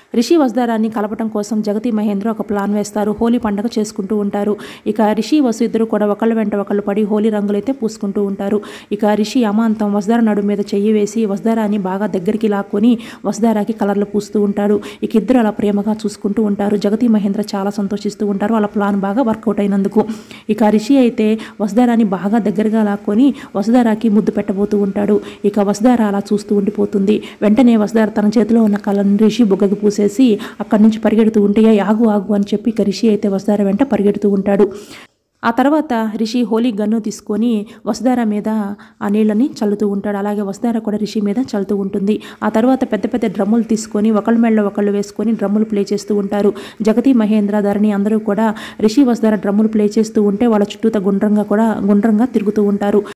రిషి వసుధారాని కలపడం కోసం జగతి మహేంద్ర ఒక ప్లాన్ వేస్తారు. హోలీ పండుగ చేసుకుంటూ ఉంటారు. ఇక రిషి వసు ఇద్దరు కూడా ఒకళ్ళ వెంట ఒకళ్ళు పడి హోలీ రంగులైతే పూసుకుంటూ ఉంటారు. ఇక రిషి అమాంతం వసుధార నడుము మీద చెయ్యి వేసి వసుధారాని బాగా దగ్గరికి లాక్కొని వసుధారాకి కలర్లు పూస్తూ ఉంటాడు. ఇక ఇద్దరు అలా ప్రేమగా చూసుకుంటూ ఉంటారు. జగతి మహేంద్ర చాలా సంతోషిస్తూ ఉంటారు వాళ్ళ ప్లాన్ బాగా వర్కౌట్ అయినందుకు. ఇక రిషి అయితే వసుధారాని బాగా దగ్గరగా లాక్కొని వసుధారాకి ముద్దు పెట్టబోతూ ఉంటాడు. ఇక వసుధార అలా చూస్తూ ఉండిపోతుంది. వెంటనే వసుధార తన చేతిలో ఉన్న కలర్ని రిషి బుగ్గకి పూసేసి అక్కడి నుంచి పరిగెడుతూ ఉంటే ఆగు ఆగు అని చెప్పి ఇక రిషి అయితే వసుధార వెంట పరిగెడుతూ ఉంటాడు. ఆ తర్వాత రిషి హోలీ గన్ను తీసుకొని వసుధార మీద ఆ నీళ్ళని చల్లుతూ ఉంటాడు. అలాగే వసుధార కూడా రిషి మీద చల్లుతూ ఉంటుంది. ఆ తర్వాత పెద్ద పెద్ద డ్రమ్ములు తీసుకొని ఒకళ్ళ మెళ్ళ ఒకళ్ళు వేసుకొని డ్రమ్ములు ప్లే చేస్తూ ఉంటారు. జగతి మహేంద్ర ధరణి అందరూ కూడా రిషి వసుధార డ్రమ్ములు ప్లే చేస్తూ ఉంటే వాళ్ళ చుట్టూత గుండ్రంగా తిరుగుతూ ఉంటారు.